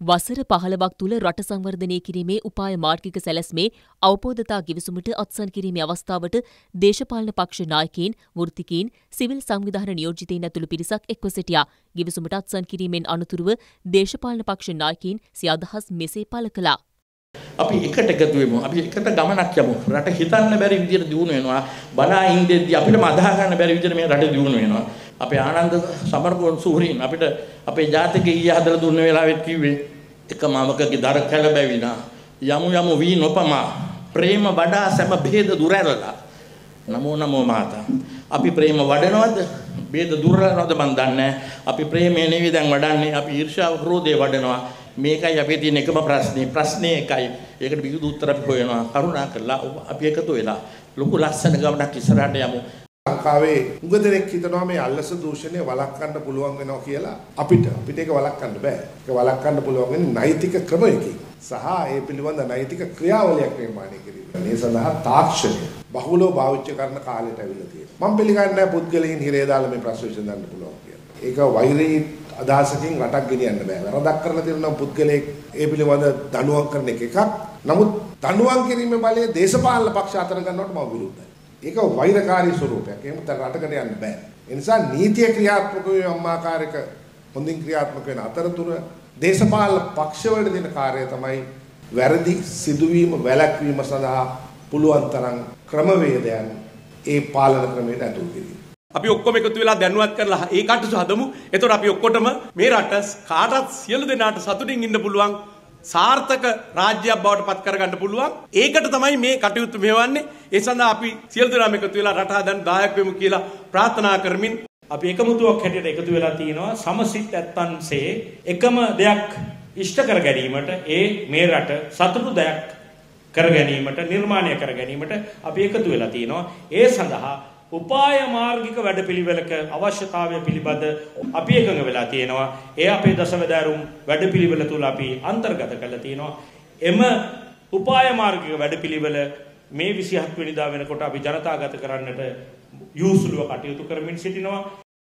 වසර 15ක් තුළ රට සංවර්ධනය කිරීමේ උපාය මාර්ගික සැලැස්මේ අවබෝධතා ගිවිසුමට අත්සන් කිරීමේ අවස්ථාවට දේශපාලන පක්ෂ නායකයින්, වෘත්තිකයින්, සිවිල් සංවිධාන නියෝජිතයින් ඇතුළු පිරිසක් එක්ව සිටියා. ගිවිසුමට අත්සන් කිරීමෙන් අනතුරුව දේශපාලන පක්ෂ නායකයින් සිය අදහස් මෙසේ පළ කළා. අපි එකට එකතු වෙමු. අපි එකට ගමනක් යමු. රට හිතන්න බැරි විදිහට දියුණු වෙනවා. බලා ඉඳෙද්දී අපිටම අදා ගන්න බැරි විදිහට මේ රට දියුණු වෙනවා. අපේ ආනන්ද සමරකෝන් සූරීන් අපිට අපේ ජාතිකේ ඊය හදලා දුන්න වෙලාවෙත් කිව්වේ එක මමකගේ දර කැළබැවිනා යමු යමු වී නොපමා ප්‍රේම වඩා සැම භේද දුර ඇරලා නමෝ නමෝ මාතා. අපි ප්‍රේම වඩනවද භේද දුර ඇරනවද මන් දන්නේ. අපි ප්‍රේමේ නෙවෙයි දැන් වඩන්නේ. අපි ඊර්ෂ්‍යාව ක්‍රෝධය වඩනවා. මේකයි අපේ තියෙන එකම ප්‍රශ්නේ එකයි. ඒකට විවිධ උත්තර අපි හොයනවා. කරුණා කරලා අපි එකතු වෙලා ලොකු ලස්සන ගමනක් ඉස්සරහට යමු. ලංකාවේ උගදෙනෙක් හිතනවා මේ අල්ලස දූෂණය වළක්වන්න පුළුවන් වෙනවා කියලා. අපිට ඒක වළක්වන්න බෑ. ඒක වළක්වන්න පුළුවන් වෙන්නේ නෛතික ක්‍රමයකින් සහ ඒ පිළිබඳ නෛතික ක්‍රියාවලියක් නිර්මාණය කිරීම. මේ සඳහා තාක්ෂණය බහුලව භාවිත කරන කාලයට ඇවිල්ලා තියෙනවා. මම පිළිගන්නේ නැහැ පුද්ගලයන් හිරේ දාලා මේ ප්‍රශ්න විසඳන්න පුළුවන් කියලා. ඒක වෛරී අදහසකින් රටක් ගෙනියන්න බෑ. වරදක් කරලා තියෙනවා පුද්ගලයෙක් ඒ පිළිබඳ දඬුවම් කරන එකක්. නමුත් දඬුවම් කිරීමේ බලය දේශපාලන පක්ෂ අතර ගන්නවට මම විරුද්ධයි. ඒක වෛරකාරී ස්වරූපයක්. එහෙම තර රටකට යන්න බෑ. ඒ නිසා නීතිය ක්‍රියාත්මක වීම ආකාරයක හොඳින් ක්‍රියාත්මක වෙන අතරතුර දේශපාලන පක්ෂවලට දෙන කාර්යය තමයි වැරදි සිදුවීම වැළැක්වීම සඳහා පුළුවන් තරම් ක්‍රමවේදයන් ඒ පාලන ක්‍රමයට ඇතුල් කිරීම. අපි ඔක්කොම එකතු වෙලා දැනුවත් කරලා ඒ කටයුතු හදමු. එතකොට අපි ඔක්කොටම මේ රට කාටත් සියලු දෙනාට සතුටින් ඉන්න පුළුවන් සාර්ථක රාජ්‍යයක් බවට පත් කරගන්න පුළුවන්. ඒකට තමයි මේ කටයුතු මෙවන්නේ. ඒ සඳහා අපි සියලු දෙනාම එකතු වෙලා රට හදන්න දායක වෙමු කියලා ප්‍රාර්ථනා කරමින් අපි එකමුතුවක් හැටියට එකතු වෙලා තියෙනවා. සමසිත ඇත්තන්සේ එකම දෙයක් ඉෂ්ට කර ගැනීමට, ඒ මේ රට සතුටුදායක කර ගැනීමට, නිර්මාණය කර ගැනීමට අපි එකතු වෙලා තියෙනවා. ඒ සඳහා උපාය මාර්ගික වැඩපිළිවෙලක අවශ්‍යතාවය පිළිබඳ අපි එකඟ වෙලා තියෙනවා. ඒ අපේ දසවැදෑරුම් වැඩපිළිවෙල තුල අපි අන්තර්ගත කරලා තියෙනවා. එම උපාය මාර්ගික වැඩපිළිවෙල මේ 27 වෙනිදා වෙනකොට අපි ජනතාගත කරන්නට යොසුලුව කටයුතු කරමින් සිටිනවා.